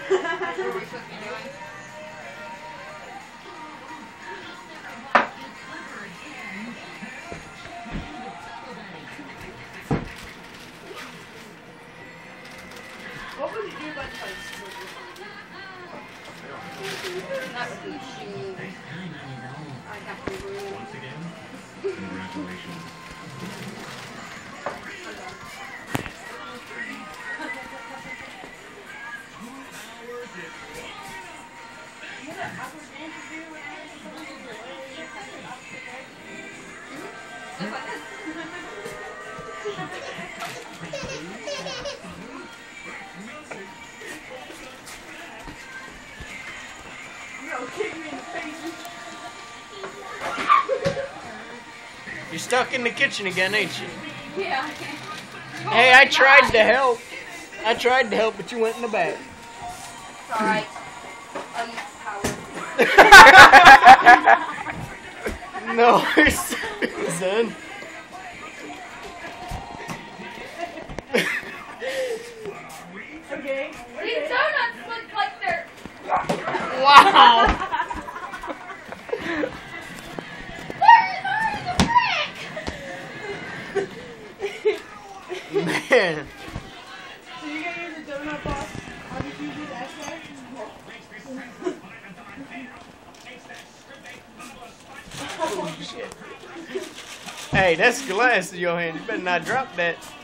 What would you do about toast? Not sushi. I have to agree. Once again, congratulations. You're stuck in the kitchen again, ain't you? Yeah. Hey, I tried to help. I tried to help, but you went in the back. It's alright. I'll use power. No, Susan. Okay. These donuts look like they're... Wow. Man. So you're gonna use a donut box? How did you do that, Hey, that's glass in your hand. You better not drop that.